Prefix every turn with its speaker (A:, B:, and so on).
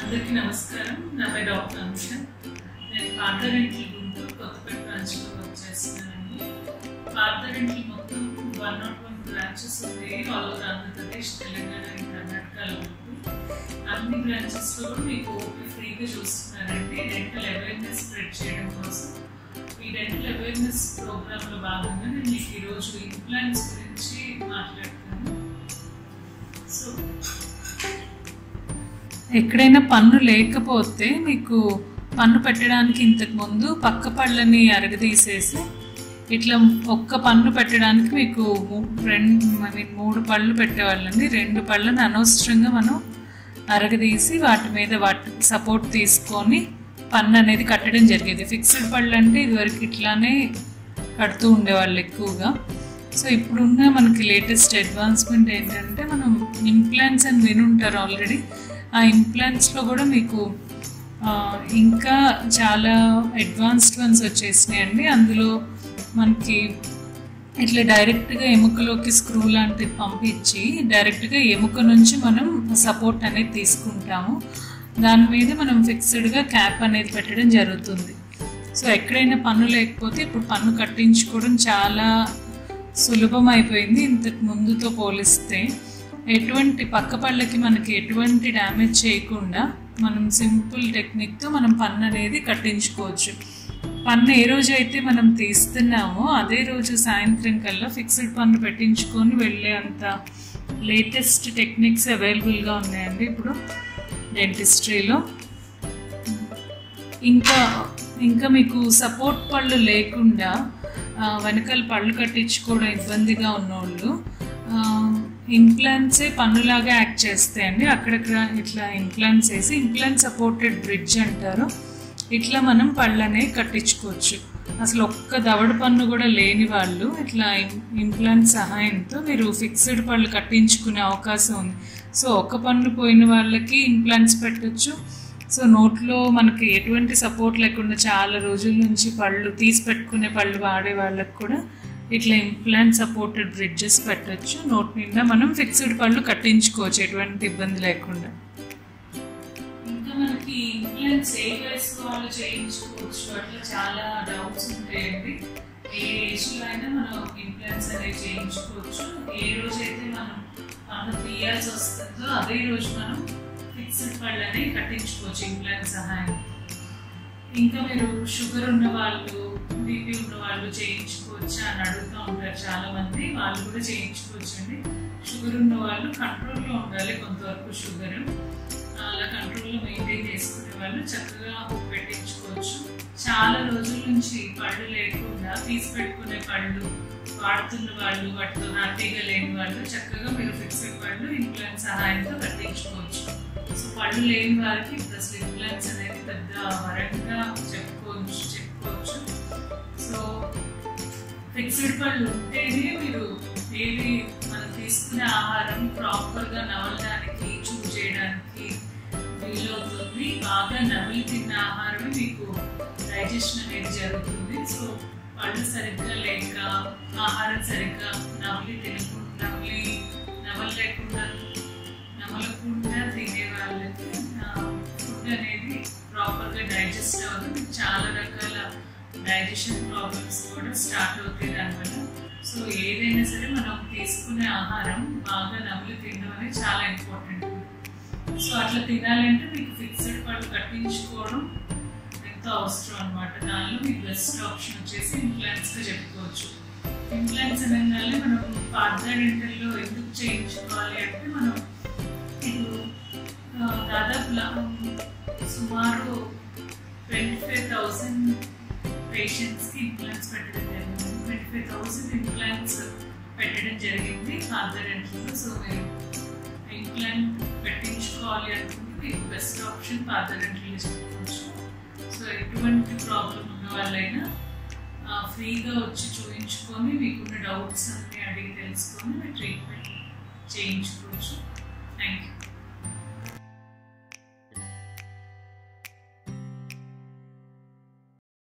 A: అందరికీ నమస్కారం. నా పేరు డాక్టర్ అనుష. నేను పార్థ డెంటల్ గుంటూరు కొత్తపేట బ్రాంచ్లో వర్క్ చేస్తున్నానండి. పార్థ డెంటల్ మొత్తం 101 బ్రాంచెస్ ఉన్నాయి all over Andhra Pradesh, Telangana and కర్ణాటకలో. అన్ని బ్రాంచెస్లో మీకు ఓపీ ఫ్రీగా చూస్తున్నారండి. డెంటల్ అవేర్నెస్ స్ప్రెడ్ చేయడం కోసం ఈ డెంటల్ అవేర్నెస్ ప్రోగ్రాంలో భాగంగా నేను మీకు ఈరోజు ఇంప్లాంట్స్ గురించి మాట్లాడుతాను. సో ఎక్కడైనా పన్ను లేకపోతే మీకు పన్ను పెట్టడానికి ఇంతకుముందు పక్క పళ్ళని అరగదీసేసి ఇట్లా ఒక్క పన్ను పెట్టడానికి మీకు 3 పళ్ళు పెట్టేవాళ్ళండి. 2 పళ్ళని అనవసరంగా మనం అరగదీసి వాటి మీద సపోర్ట్ తీసుకొని పన్ను అనేది కట్టడం జరిగేది. ఫిక్స్డ్ పళ్ళు అంటే ఇదివరకు ఇట్లానే కడుతూ ఉండేవాళ్ళు ఎక్కువగా. సో ఇప్పుడున్న మనకి లేటెస్ట్ అడ్వాన్స్మెంట్ ఏంటంటే మనం ఇంప్లాంట్స్ అని వినుంటారు ఆల్రెడీ. ఆ ఇంప్లాంట్స్లో కూడా మీకు ఇంకా చాలా అడ్వాన్స్డ్ వన్స్ వచ్చేసినాయండి. అందులో మనకి ఇట్లా డైరెక్ట్గా ఎముకలోకి స్క్రూ లాంటిది పంపించి డైరెక్ట్గా ఎముక నుంచి మనం సపోర్ట్ అనేది తీసుకుంటాము. దాని మీద మనం ఫిక్స్డ్గా క్యాప్ అనేది పెట్టడం జరుగుతుంది. సో ఎక్కడైనా పన్ను లేకపోతే ఇప్పుడు పన్ను కట్టించుకోవడం చాలా సులభం అయిపోయింది ఇంతకు ముందుతో పోలిస్తే. ఎటువంటి పక్క పళ్ళకి మనకి ఎటువంటి డ్యామేజ్ చేయకుండా మనం సింపుల్ టెక్నిక్తో మనం పన్ను అనేది కట్టించుకోవచ్చు. పన్ను ఏ రోజు అయితే మనం తీస్తున్నామో అదే రోజు సాయంత్రం కల్లా ఫిక్స్డ్ పన్ను పెట్టించుకొని వెళ్ళే అంత లేటెస్ట్ టెక్నిక్స్ అవైలబుల్గా ఉన్నాయండి ఇప్పుడు డెంటిస్ట్రీలో. ఇంకా మీకు సపోర్ట్ పళ్ళు లేకుండా వెనకాల పళ్ళు కట్టించుకోవడం ఇబ్బందిగా ఉన్నోళ్ళు ఇంప్లాంట్సే పన్నులాగా యాక్ట్ చేస్తాయండి. అక్కడక్కడ ఇట్లా ఇంప్లాంట్స్ వేసి ఇంప్లాంట్ సపోర్టెడ్ బ్రిడ్జ్ అంటారు. ఇట్లా మనం పళ్ళనే కట్టించుకోవచ్చు. అసలు ఒక్క దవడ పన్ను కూడా లేని వాళ్ళు ఇట్లా ఇంప్లాంట్ సహాయంతో మీరు ఫిక్స్డ్ పళ్ళు కట్టించుకునే అవకాశం ఉంది. సో ఒక పన్ను పోయిన వాళ్ళకి ఇంప్లాంట్స్ పెట్టచ్చు. సో నోట్లో మనకి ఎటువంటి సపోర్ట్ లేకుండా చాలా రోజుల నుంచి పళ్ళు తీసి పెట్టుకునే పళ్ళు వాడే వాళ్ళకి కూడా ఇట్లా ఇంప్లాంట్ సపోర్టెడ్ బ్రిడ్జెస్ పెట్టచ్చు. నోట్ నిండా మనం ఫిక్స్డ్ పళ్ళు కట్టించుకోవచ్చు ఎటువంటి ఇబ్బంది లేకుండా. ఇంకా మనకి ఇంప్లాంట్స్ ఏ వయసు వాళ్ళు చేయించుకోవచ్చు అట్లా చాలా డౌట్స్ ఉంటాయండి. ఏ ఏజ్లో అయినా మనం ఇంప్లాంట్స్ అనేవి చేయించుకోవచ్చు. ఏ రోజు అయితే మనం పన్ను తీయాల్సి వస్తుందో అదే రోజు మనం ఫిక్స్డ్ పళ్ళు అనేవి కట్టించుకోవచ్చు ఇంప్లాంట్ సహాయం. ఇంకా మీరు షుగర్ ఉన్న వాళ్ళు, బీపీ ఉన్న వాళ్ళు చేయించుకోవచ్చు అని అడుగుతూ ఉంటారు చాలామంది. వాళ్ళు కూడా చేయించుకోవచ్చు అండి. షుగర్ ఉన్న వాళ్ళు కంట్రోల్లో ఉండాలి కొంతవరకు షుగర్. అలా కంట్రోల్లో మెయింటైన్ చేసుకునే వాళ్ళు చక్కగా పెట్టించుకోవచ్చు. చాలా రోజుల నుంచి పళ్ళు లేకుండా తీసి పెట్టుకునే పళ్ళు వాడుతున్న వాళ్ళు, వాటితో హ్యాపీగా లేని వాళ్ళు చక్కగా మీరు ఫిక్స్డ్ పళ్ళు ఇంప్లాంట్ సహాయంతో కట్టించుకోవచ్చు. సో పళ్ళు లేని వారికి ఇప్పుడు అసలు ఇంప్లాంట్స్ అనేది పెద్ద వరంగా చెప్పుకోవచ్చు. సో ఫిక్స్డ్ పళ్ళు ఉంటేనే మీరు డైలీ మనం తీసుకునే ఆహారం ప్రాపర్గా నవలడానికి, చూ చేయడానికి వీలవుతుంది. బాగా నమిలి తిన్న ఆహారమే మీకు డైజెషన్ అనేది జరుగుతుంది. సో పళ్ళు సరిగ్గా లేక ఆహారం సరిగ్గా నమలకుండా తినే వాళ్ళకి ఫుడ్ అనేది ప్రాపర్గా డైజెస్ట్ అవుతుంది. చాలా రకాల డైజెషన్ ప్రాబ్లమ్స్ కూడా స్టార్ట్ అవుతాయి దానివల్ల. సో ఏదైనా సరే మనం తీసుకునే ఆహారం బాగా నమిలి తినడం అనేది చాలా ఇంపార్టెంట్. సో అట్లా తినాలంటే మీకు ఫిక్స్డ్ పళ్ళు కట్టించుకోవడం ఎంతో అవసరం అనమాట. దానిలో మీకు బెస్ట్ ఆప్షన్ వచ్చేసి ఇంప్లాంట్స్గా చెప్పుకోవచ్చు. ఇంప్లాంట్స్ అనగానే మనం పార్థ డెంటల్లో ఎందుకు చేయించుకోవాలి అంటే మనం ఇప్పుడు దాదాపు సుమారు 25,000 పేషెంట్స్కి ఇంప్లాంట్స్ పెట్టడం జరిగింది. 25,000 ఇంప్లాంట్స్ పెట్టడం జరిగింది పార్థ డెంటల్లో. సో మీరు ఇంప్లాంట్ పెట్టించుకోవాలి అనుకుంటే మీకు బెస్ట్ ఆప్షన్ పార్థ డెంటల్లో చెప్పుకోవచ్చు. సో ఎటువంటి ప్రాబ్లం ఉన్న వాళ్ళైనా ఫ్రీగా వచ్చి చూపించుకొని మీకున్న డౌట్స్ అన్నీ అడిగి తెలుసుకొని మీరు ట్రీట్మెంట్ చేయించుకోవచ్చు. Thank you.